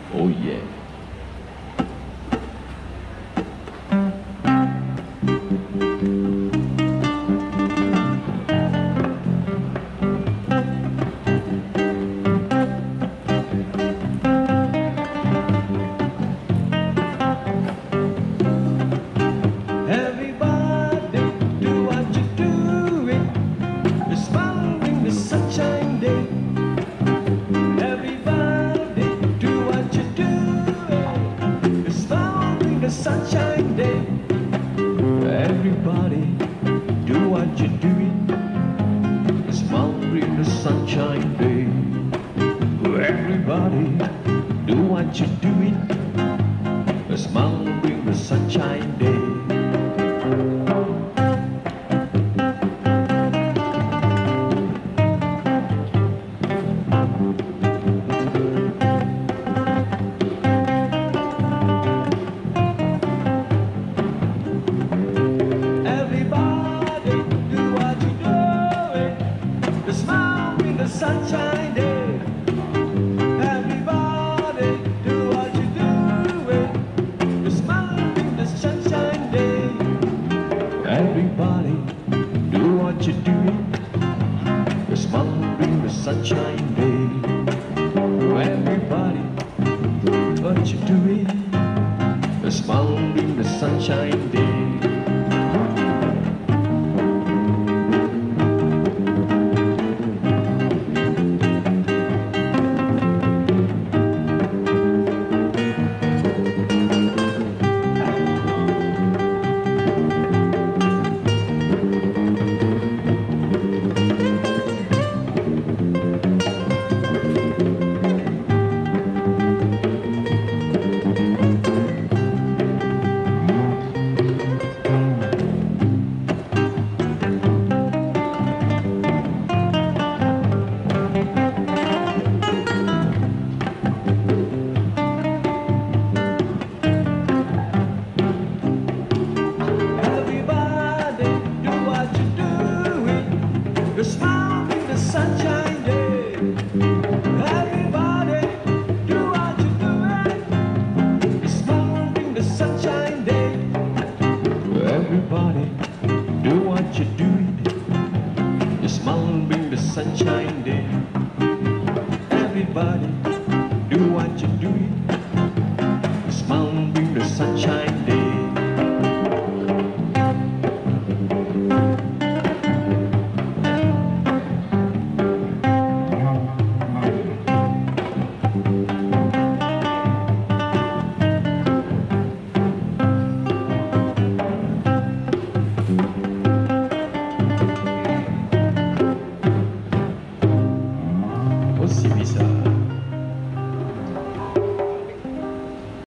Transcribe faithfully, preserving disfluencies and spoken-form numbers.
Oh yeah. Everybody do what you do it. The smiling the sunshine day. Everybody do what you do it. The smiling the sunshine day. Everybody do what you do it. The smiling the sunshine day. Everybody do what you do it. The smiling the sunshine day. Sunshine day. Everybody do what you do it. The smile in the sunshine day. Everybody do what you do it. The smile in the sunshine day. Everybody what you do it. The smile in the sunshine day. The smile in the sunshine day. Everybody do what you do it. The smile in the sunshine day. Everybody do what you do it. The smile in the sunshine day. Everybody do what you do it. The smile in the sunshine day. Si bisa.